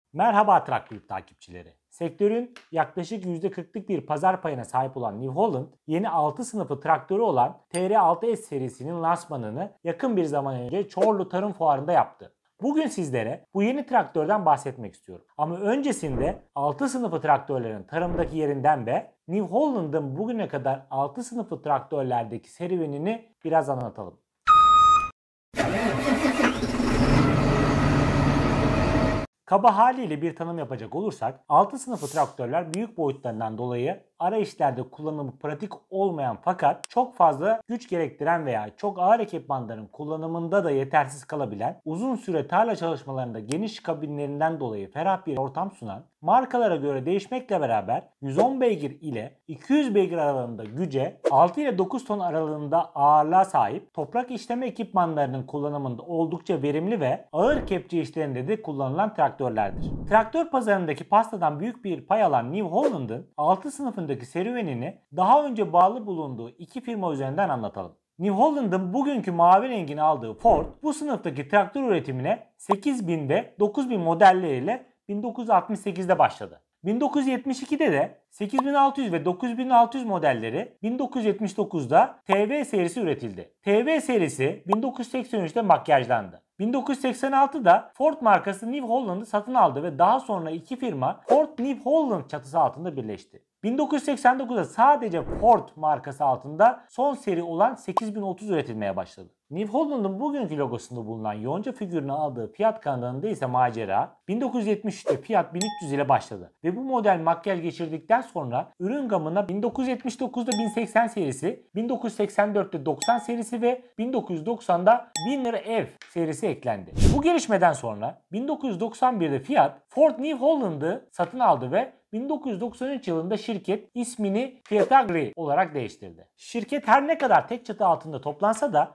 Merhaba Traktürk takipçileri. Sektörün yaklaşık %40'lık bir pazar payına sahip olan New Holland, yeni 6 sınıfı traktörü olan TR6S serisinin lansmanını yakın bir zaman önce Çorlu Tarım Fuarı'nda yaptı. Bugün sizlere bu yeni traktörden bahsetmek istiyorum. Ama öncesinde 6 sınıfı traktörlerin tarımdaki yerinden ve New Holland'ın bugüne kadar 6 sınıfı traktörlerdeki serüvenini biraz anlatalım. Kaba haliyle bir tanım yapacak olursak 6 sınıfı traktörler büyük boyutlarından dolayı ara işlerde kullanımı pratik olmayan fakat çok fazla güç gerektiren veya çok ağır ekipmanların kullanımında da yetersiz kalabilen, uzun süre tarla çalışmalarında geniş kabinlerinden dolayı ferah bir ortam sunan, markalara göre değişmekle beraber 110 beygir ile 200 beygir aralığında güce, 6 ile 9 ton aralığında ağırlığa sahip, toprak işleme ekipmanlarının kullanımında oldukça verimli ve ağır kepçe işlerinde de kullanılan traktörlerdir. Traktör pazarındaki pastadan büyük bir pay alan New Holland'ın 6 sınıfındaki serüvenini daha önce bağlı bulunduğu iki firma üzerinden anlatalım. New Holland'ın bugünkü mavi rengini aldığı Ford, bu sınıftaki traktör üretimine 8000 ve 9000 modelleriyle 1968'de başladı. 1972'de de 8600 ve 9600 modelleri 1979'da TV serisi üretildi. TV serisi 1983'te makyajlandı. 1986'da Ford markası New Holland'ı satın aldı ve daha sonra iki firma Ford New Holland çatısı altında birleşti. 1989'da sadece Ford markası altında son seri olan 8030 üretilmeye başladı. New Holland'ın bugünkü logosunda bulunan yonca figürünü aldığı Fiat kanadında ise macera 1973'te Fiat 1300 ile başladı ve bu model makyaj geçirdikten sonra ürün gamına 1979'da 1080 serisi, 1984'te 90 serisi ve 1990'da Winner F serisi eklendi. Bu gelişmeden sonra 1991'de Fiat Ford New Holland'ı satın aldı ve 1993 yılında şirket ismini Fiat Agri olarak değiştirdi. Şirket her ne kadar tek çatı altında toplansa da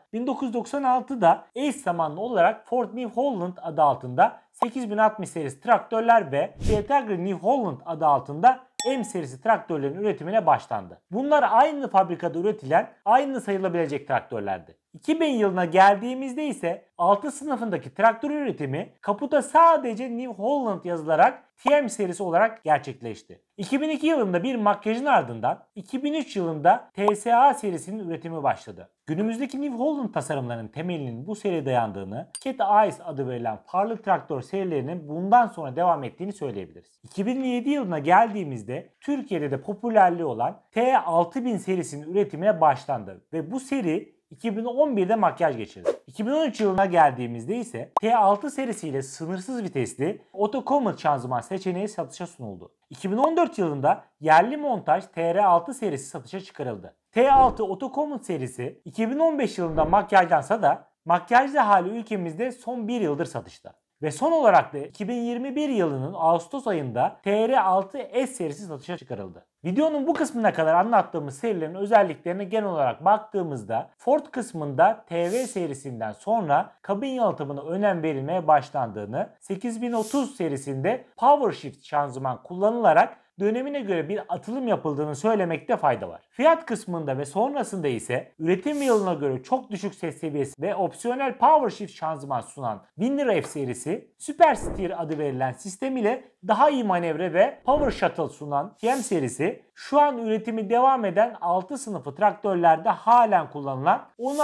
1996'da eş zamanlı olarak Ford New Holland adı altında 8060 serisi traktörler ve Fiat Agri New Holland adı altında M serisi traktörlerin üretimine başlandı. Bunlar aynı fabrikada üretilen, aynı sayılabilecek traktörlerdi. 2000 yılına geldiğimizde ise 6 sınıfındaki traktör üretimi kaputa sadece New Holland yazılarak TM serisi olarak gerçekleşti. 2002 yılında bir makyajın ardından 2003 yılında TSA serisinin üretimi başladı. Günümüzdeki New Holland tasarımlarının temelinin bu seriye dayandığını, Cat Eyes adı verilen farlı traktör serilerinin bundan sonra devam ettiğini söyleyebiliriz. 2007 yılına geldiğimizde Türkiye'de de popülerliği olan T6000 serisinin üretimine başlandı ve bu seri 2011'de makyaj geçirdi. 2013 yılına geldiğimizde ise T6 serisiyle sınırsız vitesli Autocommand şanzıman seçeneği satışa sunuldu. 2014 yılında yerli montaj TR6 serisi satışa çıkarıldı. T6 Autocommand serisi 2015 yılında makyajlansa da makyajlı hali ülkemizde son bir yıldır satışta. Ve son olarak da 2021 yılının Ağustos ayında TR6S serisi satışa çıkarıldı. Videonun bu kısmına kadar anlattığımız serilerin özelliklerine genel olarak baktığımızda Ford kısmında TV serisinden sonra kabin yalıtımına önem verilmeye başlandığını, 8030 serisinde PowerShift şanzıman kullanılarak dönemine göre bir atılım yapıldığını söylemekte fayda var. Fiyat kısmında ve sonrasında ise üretim yılına göre çok düşük ses seviyesi ve opsiyonel PowerShift şanzıman sunan Winner F serisi, Super Steer adı verilen sistem ile daha iyi manevra ve Power Shuttle sunan TM serisi, şu an üretimi devam eden 6 sınıfı traktörlerde halen kullanılan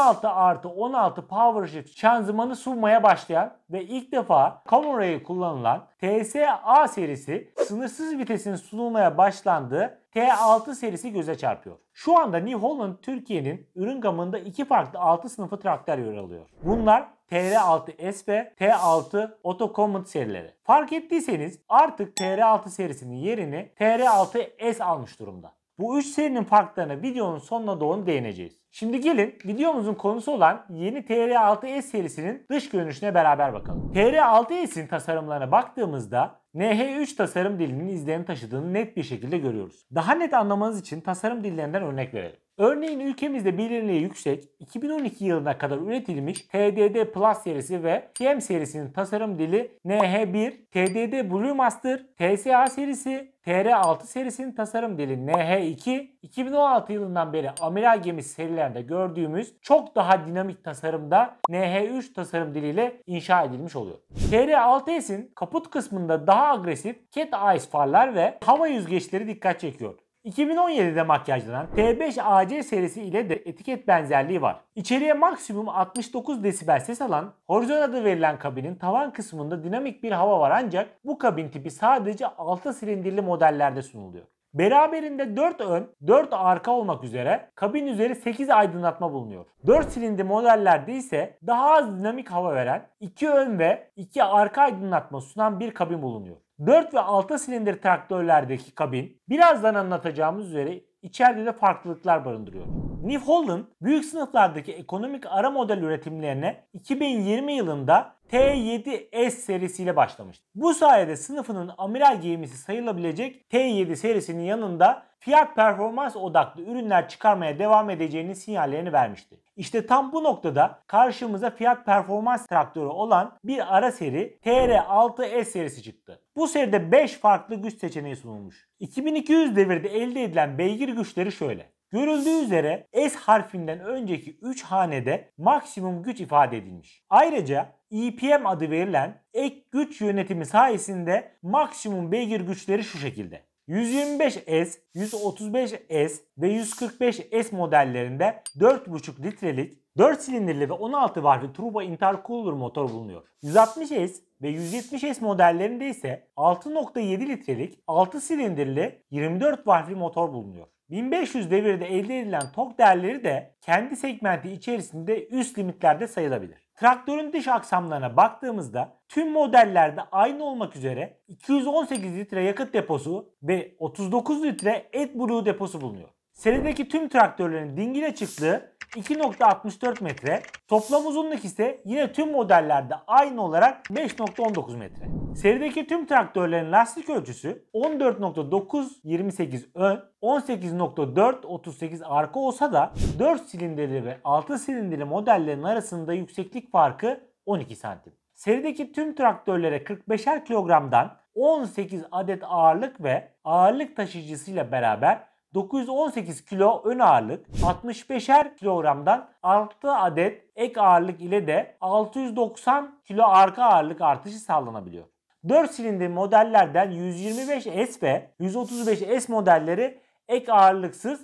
16+16 PowerShift şanzımanı sunmaya başlayan ve ilk defa Common Rail kullanılan TSA serisi sınırsız vitesin sunulmaya başlandığı T6 serisi göze çarpıyor. Şu anda New Holland Türkiye'nin ürün gamında iki farklı 6 sınıfı traktör yer alıyor. Bunlar TR6S ve T6 Autocommand serileri. Fark ettiyseniz artık TR6 serisinin yerini TR6S almış durumda. Bu 3 serinin farklarına videonun sonuna doğru değineceğiz. Şimdi gelin videomuzun konusu olan yeni TR6S serisinin dış görünüşüne beraber bakalım. TR6S'in tasarımlarına baktığımızda NH3 tasarım dilinin izlerini taşıdığını net bir şekilde görüyoruz. Daha net anlamanız için tasarım dillerinden örnek verelim. Örneğin ülkemizde bilinirliği yüksek 2012 yılına kadar üretilmiş TDD Plus serisi ve TM serisinin tasarım dili NH1, TDD Blue Master, TSA serisi, TR6 serisinin tasarım dili NH2, 2016 yılından beri amiral gemisi serilerinde gördüğümüz çok daha dinamik tasarımda NH3 tasarım diliyle inşa edilmiş oluyor. TR6S'in kaput kısmında daha agresif cat eyes farlar ve hava yüzgeçleri dikkat çekiyor. 2017'de makyajlanan T5AC serisi ile de etiket benzerliği var. İçeriye maksimum 69 desibel ses alan horizon adı verilen kabinin tavan kısmında dinamik bir hava var, ancak bu kabin tipi sadece 6 silindirli modellerde sunuluyor. Beraberinde 4 ön, 4 arka olmak üzere kabin üzeri 8 aydınlatma bulunuyor. 4 silindirli modellerde ise daha az dinamik hava veren 2 ön ve 2 arka aydınlatma sunan bir kabin bulunuyor. 4 ve 6 silindir traktörlerdeki kabin birazdan anlatacağımız üzere içeride de farklılıklar barındırıyor. New Holland büyük sınıflardaki ekonomik ara model üretimlerine 2020 yılında T7S serisiyle başlamıştı. Bu sayede sınıfının amiral gemisi sayılabilecek T7 serisinin yanında fiyat performans odaklı ürünler çıkarmaya devam edeceğinin sinyallerini vermişti. İşte tam bu noktada karşımıza fiyat performans traktörü olan bir ara seri TR6S serisi çıktı. Bu seride 5 farklı güç seçeneği sunulmuş. 2200 devirde elde edilen beygir güçleri şöyle. Görüldüğü üzere S harfinden önceki 3 hanede maksimum güç ifade edilmiş. Ayrıca EPM adı verilen ek güç yönetimi sayesinde maksimum beygir güçleri şu şekilde. 125S, 135S ve 145S modellerinde 4,5 litrelik 4 silindirli ve 16 valvli turbo intercooler motor bulunuyor. 160S ve 170S modellerinde ise 6,7 litrelik 6 silindirli 24 valvli motor bulunuyor. 1500 devirde elde edilen tork değerleri de kendi segmenti içerisinde üst limitlerde sayılabilir. Traktörün dış aksamlarına baktığımızda tüm modellerde aynı olmak üzere 218 litre yakıt deposu ve 39 litre AdBlue deposu bulunuyor. Serideki tüm traktörlerin dingil açıklığı 2,64 metre, toplam uzunluk ise yine tüm modellerde aynı olarak 5,19 metre. Serideki tüm traktörlerin lastik ölçüsü 14,928 ön, 18,438 arka olsa da 4 silindirli ve 6 silindirli modellerin arasında yükseklik farkı 12 santim. Serideki tüm traktörlere 45'er kilogramdan 18 adet ağırlık ve ağırlık taşıyıcısıyla beraber 918 kilo ön ağırlık, 65'er kilogramdan 6 adet ek ağırlık ile de 690 kilo arka ağırlık artışı sağlanabiliyor. 4 silindir modellerden 125S ve 135S modelleri ek ağırlıksız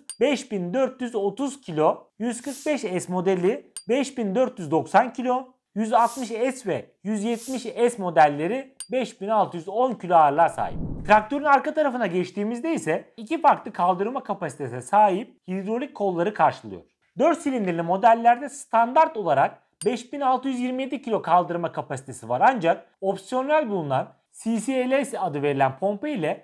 5430 kilo, 145S modeli 5490 kilo, 160S ve 170S modelleri 5610 kilo ağırlığa sahip. Traktörün arka tarafına geçtiğimizde ise iki farklı kaldırma kapasitesine sahip hidrolik kolları karşılıyor. 4 silindirli modellerde standart olarak 5627 kilo kaldırma kapasitesi var, ancak opsiyonel bulunan CCLS adı verilen pompa ile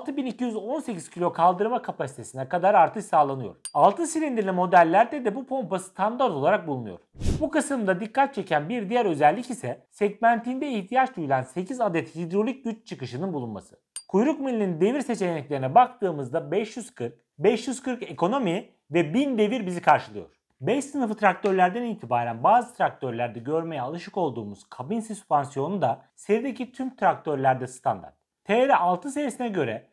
6218 kilo kaldırma kapasitesine kadar artış sağlanıyor. 6 silindirli modellerde de bu pompa standart olarak bulunuyor. Bu kısımda dikkat çeken bir diğer özellik ise segmentinde ihtiyaç duyulan 8 adet hidrolik güç çıkışının bulunması. Kuyruk milinin devir seçeneklerine baktığımızda 540, 540 ekonomi ve 1000 devir bizi karşılıyor. 5 sınıfı traktörlerden itibaren bazı traktörlerde görmeye alışık olduğumuz kabin süspansiyonu da serideki tüm traktörlerde standart. TR6 serisine göre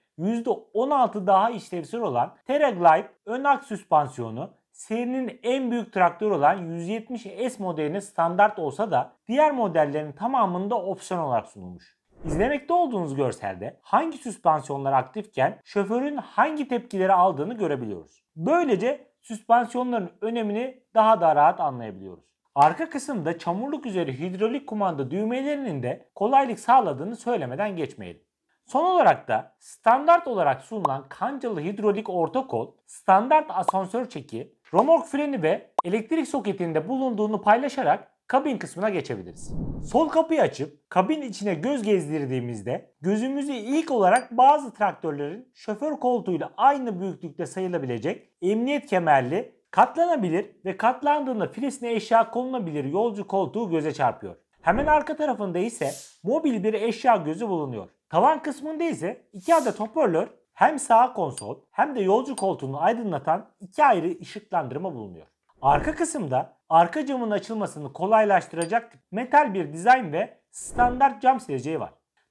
%16 daha işlevsel olan TerraGlide ön aks süspansiyonu serinin en büyük traktörü olan 170S modeline standart olsa da diğer modellerin tamamında opsiyon olarak sunulmuş. İzlemekte olduğunuz görselde hangi süspansiyonlar aktifken şoförün hangi tepkileri aldığını görebiliyoruz. Böylece süspansiyonların önemini daha da rahat anlayabiliyoruz. Arka kısımda çamurluk üzeri hidrolik kumanda düğmelerinin de kolaylık sağladığını söylemeden geçmeyelim. Son olarak da standart olarak sunulan kancalı hidrolik orta kol, standart asansör çeki, römork freni ve elektrik soketinde bulunduğunu paylaşarak kabin kısmına geçebiliriz. Sol kapıyı açıp kabin içine göz gezdirdiğimizde gözümüzü ilk olarak bazı traktörlerin şoför koltuğuyla aynı büyüklükte sayılabilecek emniyet kemerli, katlanabilir ve katlandığında filesine eşya konulabilir yolcu koltuğu göze çarpıyor. Hemen arka tarafında ise mobil bir eşya gözü bulunuyor. Tavan kısmında ise 2 adet hoparlör, hem sağ konsol hem de yolcu koltuğunu aydınlatan 2 ayrı ışıklandırma bulunuyor. Arka kısımda arka camın açılmasını kolaylaştıracak metal bir dizayn ve standart cam sileceği var.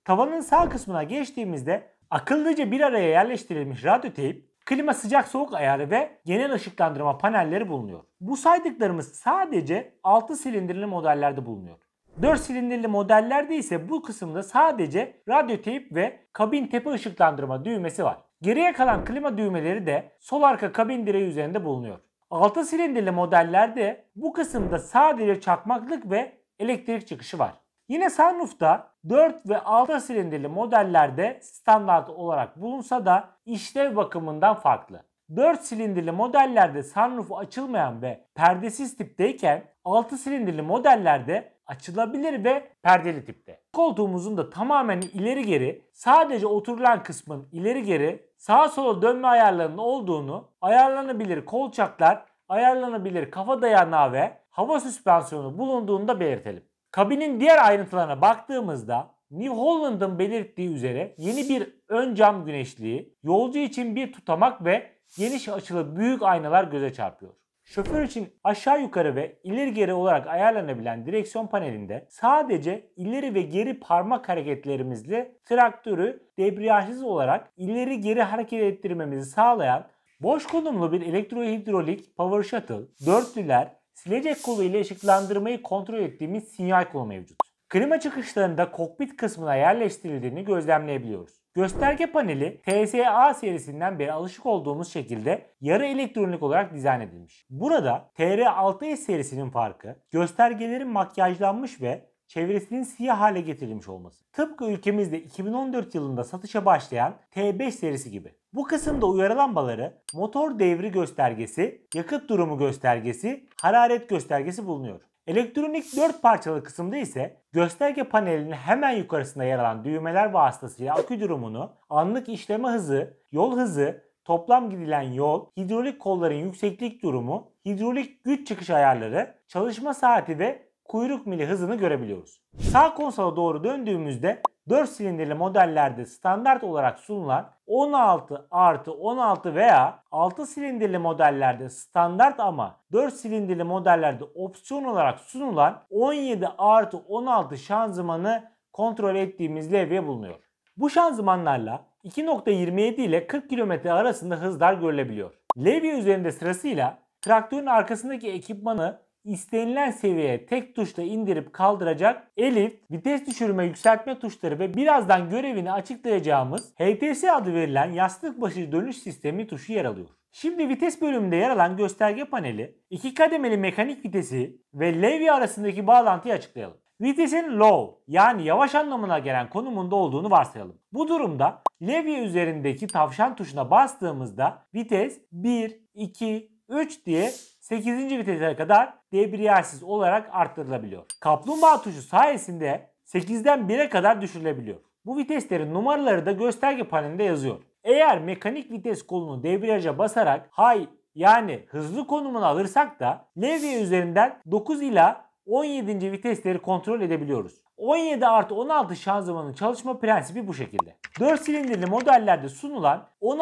Tavanın sağ kısmına geçtiğimizde akıllıca bir araya yerleştirilmiş radyo teyp, klima sıcak soğuk ayarı ve genel ışıklandırma panelleri bulunuyor. Bu saydıklarımız sadece 6 silindirli modellerde bulunuyor. 4 silindirli modellerde ise bu kısımda sadece radyo teyp ve kabin tepe ışıklandırma düğmesi var. Geriye kalan klima düğmeleri de sol arka kabin direği üzerinde bulunuyor. 6 silindirli modellerde bu kısımda sadece çakmaklık ve elektrik çıkışı var. Yine sunroof'ta 4 ve 6 silindirli modellerde standart olarak bulunsa da işlev bakımından farklı. 4 silindirli modellerde sunroof açılmayan ve perdesiz tipteyken 6 silindirli modellerde açılabilir ve perdeli tipte. Koltuğumuzun da tamamen ileri geri, sadece oturulan kısmın ileri geri, sağa sola dönme ayarlarının olduğunu, ayarlanabilir kolçaklar, ayarlanabilir kafa dayanağı ve hava süspansiyonu bulunduğunu da belirtelim. Kabinin diğer ayrıntılarına baktığımızda New Holland'ın belirttiği üzere yeni bir ön cam güneşliği, yolcu için bir tutamak ve geniş açılı büyük aynalar göze çarpıyor. Şoför için aşağı yukarı ve ileri geri olarak ayarlanabilen direksiyon panelinde sadece ileri ve geri parmak hareketlerimizle traktörü debriyajsız olarak ileri geri hareket ettirmemizi sağlayan boş konumlu bir elektrohidrolik power shuttle, dörtlüler, silecek kolu ile ışıklandırmayı kontrol ettiğimiz sinyal kolu mevcut. Klima çıkışlarında kokpit kısmına yerleştirildiğini gözlemleyebiliyoruz. Gösterge paneli TSA serisinden beri alışık olduğumuz şekilde yarı elektronik olarak dizayn edilmiş. Burada TR6S serisinin farkı göstergelerin makyajlanmış ve çevresinin siyah hale getirilmiş olması. Tıpkı ülkemizde 2014 yılında satışa başlayan T5 serisi gibi. Bu kısımda uyarı lambaları, motor devri göstergesi, yakıt durumu göstergesi, hararet göstergesi bulunuyor. Elektronik 4 parçalı kısımda ise gösterge panelinin hemen yukarısında yer alan düğmeler vasıtasıyla akü durumunu, anlık işleme hızı, yol hızı, toplam gidilen yol, hidrolik kolların yükseklik durumu, hidrolik güç çıkış ayarları, çalışma saati ve kuyruk mili hızını görebiliyoruz. Sağ konsola doğru döndüğümüzde 4 silindirli modellerde standart olarak sunulan 16+16 veya 6 silindirli modellerde standart ama 4 silindirli modellerde opsiyon olarak sunulan 17+16 şanzımanı kontrol ettiğimiz levye bulunuyor. Bu şanzımanlarla 2.27 ile 40 km arasında hızlar görülebiliyor. Levye üzerinde sırasıyla traktörün arkasındaki ekipmanı istenilen seviyeye tek tuşla indirip kaldıracak elift, vites düşürme yükseltme tuşları ve birazdan görevini açıklayacağımız HTS adı verilen yastık başı dönüş sistemi tuşu yer alıyor. Şimdi vites bölümünde yer alan gösterge paneli, 2 kademeli mekanik vitesi ve levye arasındaki bağlantıyı açıklayalım. Vitesin low yani yavaş anlamına gelen konumunda olduğunu varsayalım. Bu durumda levye üzerindeki tavşan tuşuna bastığımızda vites 1, 2, 3 diye 8. vitese kadar debriyajsız olarak arttırılabiliyor. Kaplumbağa tuşu sayesinde 8'den 1'e kadar düşürülebiliyor. Bu viteslerin numaraları da gösterge panelinde yazıyor. Eğer mekanik vites kolunu debriyaja basarak high yani hızlı konumunu alırsak da levye üzerinden 9 ila 17. vitesleri kontrol edebiliyoruz. 17+16 şanzımanın çalışma prensibi bu şekilde. 4 silindirli modellerde sunulan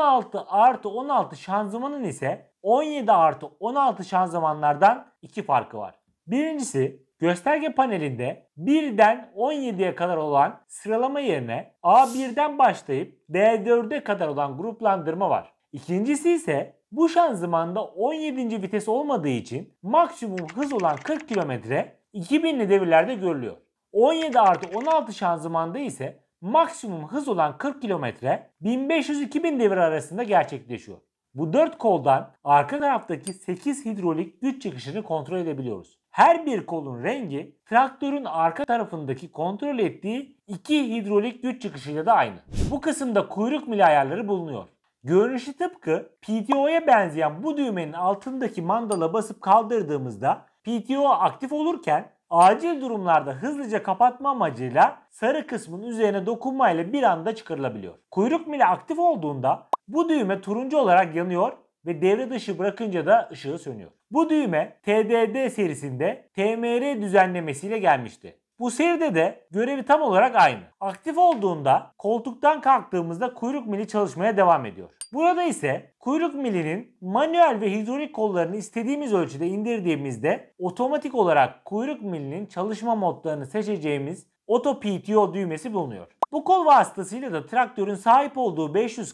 16+16 şanzımanın ise 17+16 şanzımanlardan iki farkı var. Birincisi, gösterge panelinde 1'den 17'ye kadar olan sıralama yerine A1'den başlayıp D4'e kadar olan gruplandırma var. İkincisi ise bu şanzımanda 17. vites olmadığı için maksimum hız olan 40 km 2000'li devirlerde görülüyor. 17+16 şanzımanda ise maksimum hız olan 40 km 1500-2000 devir arasında gerçekleşiyor. Bu 4 koldan arka taraftaki 8 hidrolik güç çıkışını kontrol edebiliyoruz. Her bir kolun rengi traktörün arka tarafındaki kontrol ettiği 2 hidrolik güç çıkışıyla da aynı. Bu kısımda kuyruk mili ayarları bulunuyor. Görünüşü tıpkı PTO'ya benzeyen bu düğmenin altındaki mandala basıp kaldırdığımızda PTO aktif olurken acil durumlarda hızlıca kapatma amacıyla sarı kısmın üzerine dokunmayla bir anda çıkarılabiliyor. Kuyruk mili aktif olduğunda bu düğme turuncu olarak yanıyor ve devre dışı bırakınca da ışığı sönüyor. Bu düğme TDD serisinde TMR düzenlemesiyle gelmişti. Bu seride de görevi tam olarak aynı. Aktif olduğunda koltuktan kalktığımızda kuyruk mili çalışmaya devam ediyor. Burada ise kuyruk milinin manuel ve hidrolik kollarını istediğimiz ölçüde indirdiğimizde otomatik olarak kuyruk milinin çalışma modlarını seçeceğimiz Auto PTO düğmesi bulunuyor. Bu kol vasıtasıyla da traktörün sahip olduğu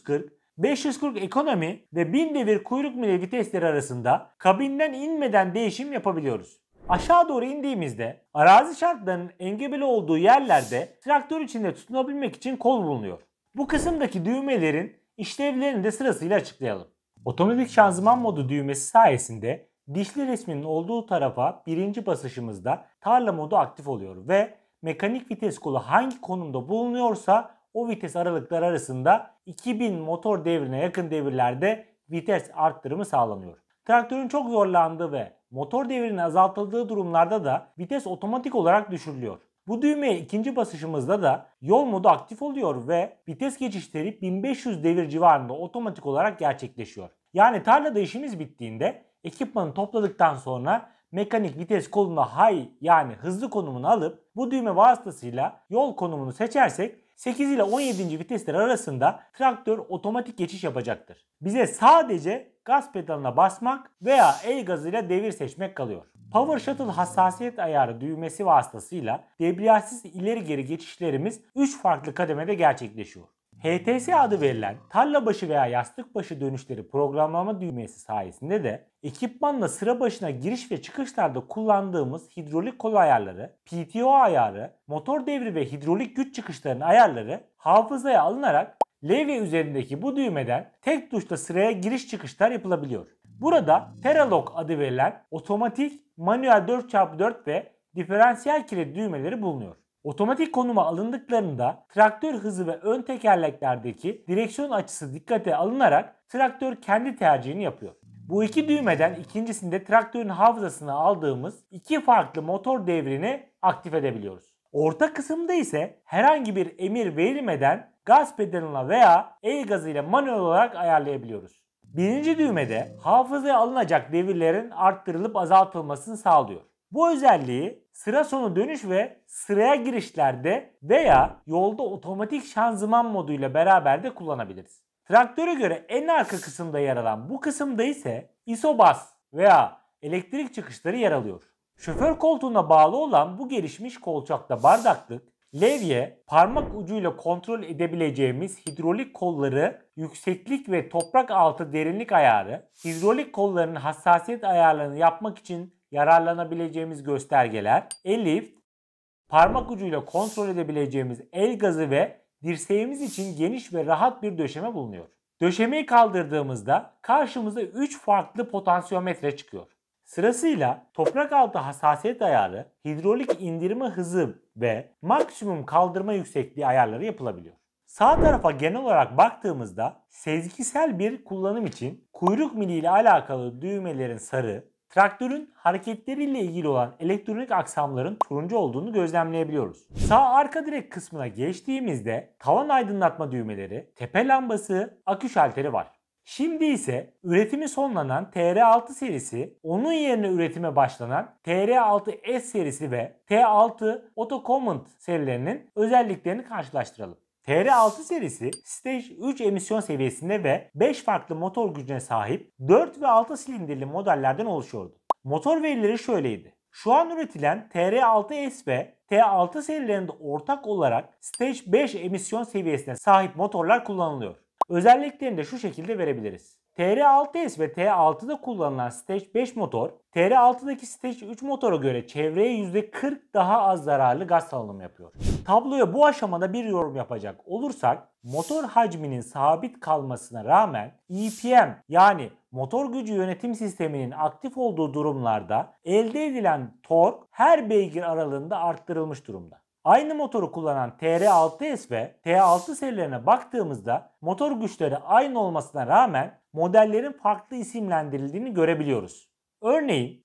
540 ekonomi ve 1000 devir kuyruk mili vitesleri arasında kabinden inmeden değişim yapabiliyoruz. Aşağı doğru indiğimizde arazi şartlarının engebeli olduğu yerlerde traktör içinde tutunabilmek için kol bulunuyor. Bu kısımdaki düğmelerin işlevlerini de sırasıyla açıklayalım. Otomatik şanzıman modu düğmesi sayesinde dişli resminin olduğu tarafa birinci basışımızda tarla modu aktif oluyor ve mekanik vites kolu hangi konumda bulunuyorsa o vites aralıkları arasında 2000 motor devrine yakın devirlerde vites arttırımı sağlanıyor. Traktörün çok zorlandığı ve motor devrinin azaltıldığı durumlarda da vites otomatik olarak düşürülüyor. Bu düğmeye ikinci basışımızda da yol modu aktif oluyor ve vites geçişleri 1500 devir civarında otomatik olarak gerçekleşiyor. Yani tarlada işimiz bittiğinde ekipmanı topladıktan sonra mekanik vites koluna high yani hızlı konumunu alıp bu düğme vasıtasıyla yol konumunu seçersek 8 ile 17. vitesler arasında traktör otomatik geçiş yapacaktır. Bize sadece gaz pedalına basmak veya el gazıyla devir seçmek kalıyor. Power Shuttle hassasiyet ayarı düğmesi vasıtasıyla debriyajsız ileri geri geçişlerimiz 3 farklı kademede gerçekleşiyor. HTS adı verilen tarla başı veya yastık başı dönüşleri programlama düğmesi sayesinde de ekipmanla sıra başına giriş ve çıkışlarda kullandığımız hidrolik kol ayarları, PTO ayarı, motor devri ve hidrolik güç çıkışlarının ayarları hafızaya alınarak levye üzerindeki bu düğmeden tek tuşla sıraya giriş çıkışlar yapılabiliyor. Burada Teralog adı verilen otomatik, manuel 4x4 ve diferansiyel kilit düğmeleri bulunuyor. Otomatik konuma alındıklarında traktör hızı ve ön tekerleklerdeki direksiyon açısı dikkate alınarak traktör kendi tercihini yapıyor. Bu iki düğmeden ikincisinde traktörün hafızasına aldığımız iki farklı motor devrini aktif edebiliyoruz. Orta kısımda ise herhangi bir emir verilmeden gaz pedalına veya el gazıyla manuel olarak ayarlayabiliyoruz. Birinci düğmede hafızaya alınacak devirlerin arttırılıp azaltılmasını sağlıyor. Bu özelliği sıra sonu dönüş ve sıraya girişlerde veya yolda otomatik şanzıman moduyla beraber de kullanabiliriz. Traktöre göre en arka kısımda yer alan bu kısımda ise isobas veya elektrik çıkışları yer alıyor. Şoför koltuğuna bağlı olan bu gelişmiş kolçakta bardaklık, levye, parmak ucuyla kontrol edebileceğimiz hidrolik kolları, yükseklik ve toprak altı derinlik ayarı, hidrolik kollarının hassasiyet ayarlarını yapmak için yararlanabileceğimiz göstergeler, el lift, parmak ucuyla kontrol edebileceğimiz el gazı ve dirseğimiz için geniş ve rahat bir döşeme bulunuyor. Döşemeyi kaldırdığımızda karşımıza 3 farklı potansiyometre çıkıyor. Sırasıyla toprak altı hassasiyet ayarı, hidrolik indirme hızı ve maksimum kaldırma yüksekliği ayarları yapılabiliyor. Sağ tarafa genel olarak baktığımızda sezgisel bir kullanım için kuyruk mili ile alakalı düğmelerin sarı, traktörün hareketleriyle ilgili olan elektronik aksamların turuncu olduğunu gözlemleyebiliyoruz. Sağ arka direk kısmına geçtiğimizde tavan aydınlatma düğmeleri, tepe lambası, akü şalteri var. Şimdi ise üretimi sonlanan TR6 serisi, onun yerine üretime başlanan TR6S serisi ve T6 Auto Command serilerinin özelliklerini karşılaştıralım. TR6 serisi Stage 3 emisyon seviyesinde ve 5 farklı motor gücüne sahip 4 ve 6 silindirli modellerden oluşuyordu. Motor verileri şöyleydi. Şu an üretilen TR6S ve T6 serilerinde ortak olarak Stage 5 emisyon seviyesine sahip motorlar kullanılıyor. Özelliklerini de şu şekilde verebiliriz. TR6S ve T6'da kullanılan Stage 5 motor, TR6'daki Stage 3 motora göre çevreye %40 daha az zararlı gaz salınımı yapıyor. Tabloya bu aşamada bir yorum yapacak olursak, motor hacminin sabit kalmasına rağmen EPM yani motor gücü yönetim sisteminin aktif olduğu durumlarda elde edilen tork her beygir aralığında arttırılmış durumda. Aynı motoru kullanan TR6S ve T6 serilerine baktığımızda motor güçleri aynı olmasına rağmen modellerin farklı isimlendirildiğini görebiliyoruz. Örneğin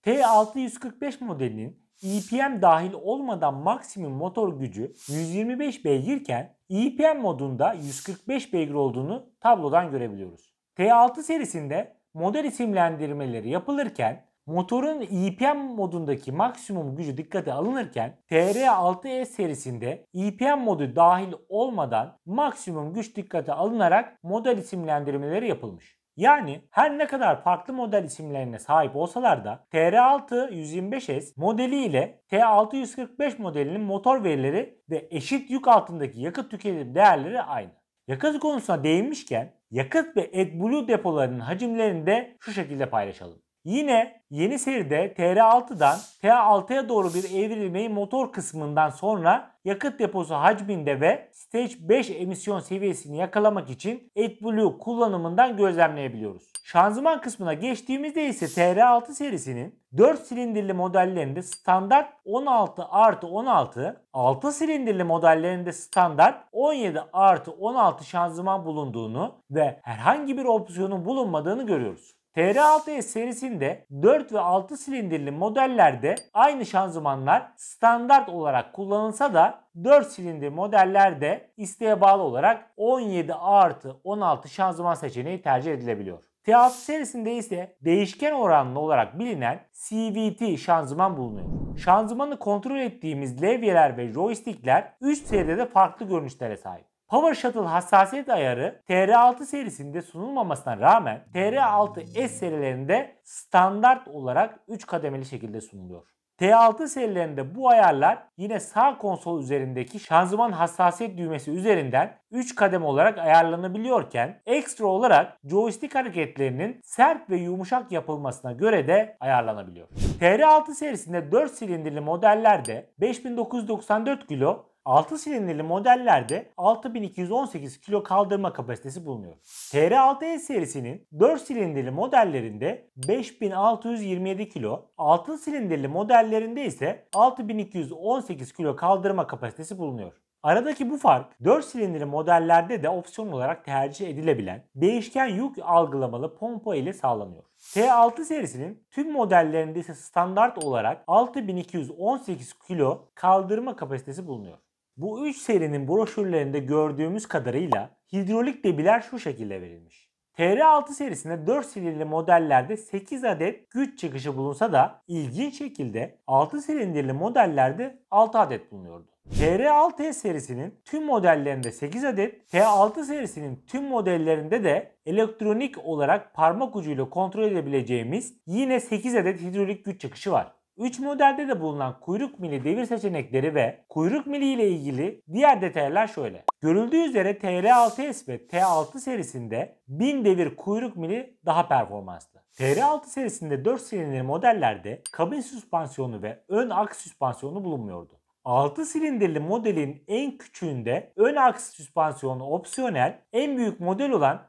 T6 modelinin EPM dahil olmadan maksimum motor gücü 125 beygirken EPM modunda 145 beygir olduğunu tablodan görebiliyoruz. T6 serisinde model isimlendirmeleri yapılırken motorun EPM modundaki maksimum gücü dikkate alınırken TR6S serisinde EPM modu dahil olmadan maksimum güç dikkate alınarak model isimlendirmeleri yapılmış. Yani her ne kadar farklı model isimlerine sahip olsalar da TR6 125S modeli ile T6 145 modelinin motor verileri ve eşit yük altındaki yakıt tüketim değerleri aynı. Yakıt konusuna değinmişken yakıt ve AdBlue depolarının hacimlerini de şu şekilde paylaşalım. Yine yeni seride TR6'dan T6'ya doğru bir evrilmeyi motor kısmından sonra yakıt deposu hacminde ve Stage 5 emisyon seviyesini yakalamak için AdBlue kullanımından gözlemleyebiliyoruz. Şanzıman kısmına geçtiğimizde ise TR6 serisinin 4 silindirli modellerinde standart 16+16, 6 silindirli modellerinde standart 17+16 şanzıman bulunduğunu ve herhangi bir opsiyonun bulunmadığını görüyoruz. TR6S serisinde 4 ve 6 silindirli modellerde aynı şanzımanlar standart olarak kullanılsa da 4 silindir modellerde isteğe bağlı olarak 17+16 şanzıman seçeneği tercih edilebiliyor. T6 serisinde ise değişken oranlı olarak bilinen CVT şanzıman bulunuyor. Şanzımanı kontrol ettiğimiz levyeler ve joystickler 3 seride de farklı görünüşlere sahip. Power Shuttle hassasiyet ayarı TR6 serisinde sunulmamasına rağmen TR6S serilerinde standart olarak 3 kademeli şekilde sunuluyor. T6 serilerinde bu ayarlar yine sağ konsol üzerindeki şanzıman hassasiyet düğmesi üzerinden 3 kademe olarak ayarlanabiliyorken ekstra olarak joystick hareketlerinin sert ve yumuşak yapılmasına göre de ayarlanabiliyor. TR6 serisinde 4 silindirli modellerde 5994 kilo, 6 silindirli modellerde 6218 kilo kaldırma kapasitesi bulunuyor. TR6S serisinin 4 silindirli modellerinde 5627 kilo, 6 silindirli modellerinde ise 6218 kilo kaldırma kapasitesi bulunuyor. Aradaki bu fark 4 silindirli modellerde de opsiyon olarak tercih edilebilen değişken yük algılamalı pompa ile sağlanıyor. T6 serisinin tüm modellerinde ise standart olarak 6218 kilo kaldırma kapasitesi bulunuyor. Bu 3 serinin broşürlerinde gördüğümüz kadarıyla hidrolik debiler şu şekilde verilmiş. TR6 serisinde 4 silindirli modellerde 8 adet güç çıkışı bulunsa da ilginç şekilde 6 silindirli modellerde 6 adet bulunuyordu. TR6S serisinin tüm modellerinde 8 adet, T6 serisinin tüm modellerinde de elektronik olarak parmak ucuyla kontrol edebileceğimiz yine 8 adet hidrolik güç çıkışı var. 3 modelde de bulunan kuyruk mili devir seçenekleri ve kuyruk mili ile ilgili diğer detaylar şöyle. Görüldüğü üzere TR6S ve T6 serisinde 1000 devir kuyruk mili daha performanslı. TR6 serisinde 4 silindirli modellerde kabin süspansiyonu ve ön aks süspansiyonu bulunmuyordu. 6 silindirli modelin en küçüğünde ön aks süspansiyonu opsiyonel, en büyük model olan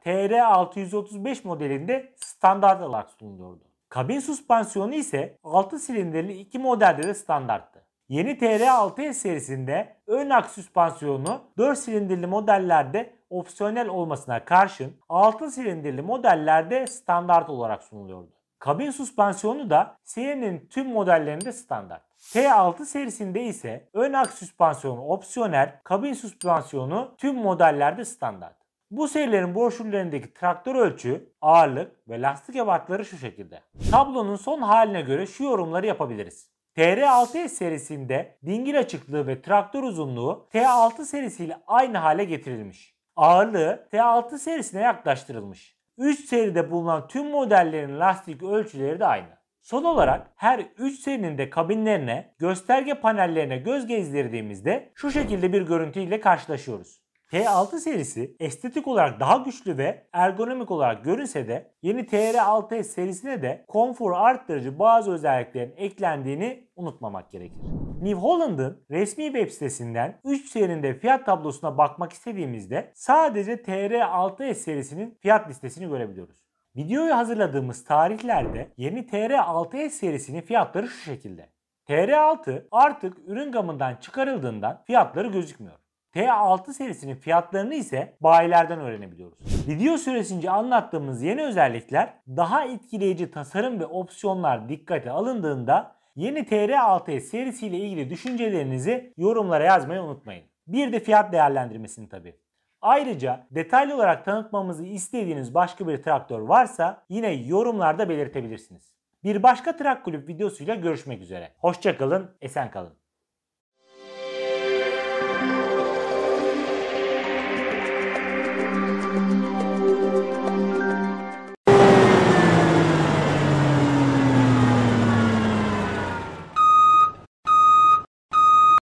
TR635 modelinde standart olarak sunuluyordu. Kabin süspansiyonu ise 6 silindirli 2 modelde de standarttı. Yeni TR6S serisinde ön aks süspansiyonu 4 silindirli modellerde opsiyonel olmasına karşın 6 silindirli modellerde standart olarak sunuluyordu. Kabin süspansiyonu da serinin tüm modellerinde standart. T6 serisinde ise ön aks süspansiyonu opsiyonel, kabin süspansiyonu tüm modellerde standart. Bu serilerin broşürlerindeki traktör ölçü, ağırlık ve lastik ebatları şu şekilde. Tablonun son haline göre şu yorumları yapabiliriz. TR6S serisinde dingil açıklığı ve traktör uzunluğu T6 serisiyle aynı hale getirilmiş. Ağırlığı T6 serisine yaklaştırılmış. 3 seride bulunan tüm modellerin lastik ölçüleri de aynı. Son olarak her 3 serinin de kabinlerine, gösterge panellerine göz gezdirdiğimizde şu şekilde bir görüntü ile karşılaşıyoruz. T6 serisi estetik olarak daha güçlü ve ergonomik olarak görünse de yeni TR6S serisine de konforu arttırıcı bazı özelliklerin eklendiğini unutmamak gerekir. New Holland'ın resmi web sitesinden 3 serinin fiyat tablosuna bakmak istediğimizde sadece TR6S serisinin fiyat listesini görebiliyoruz. Videoyu hazırladığımız tarihlerde yeni TR6S serisinin fiyatları şu şekilde. TR6 artık ürün gamından çıkarıldığından fiyatları gözükmüyor. T6 serisinin fiyatlarını ise bayilerden öğrenebiliyoruz. Video süresince anlattığımız yeni özellikler, daha etkileyici tasarım ve opsiyonlar dikkate alındığında yeni TR6S serisiyle ilgili düşüncelerinizi yorumlara yazmayı unutmayın. Bir de fiyat değerlendirmesini tabii. Ayrıca detaylı olarak tanıtmamızı istediğiniz başka bir traktör varsa yine yorumlarda belirtebilirsiniz. Bir başka Trak Kulüp videosuyla görüşmek üzere. Hoşça kalın, esen kalın.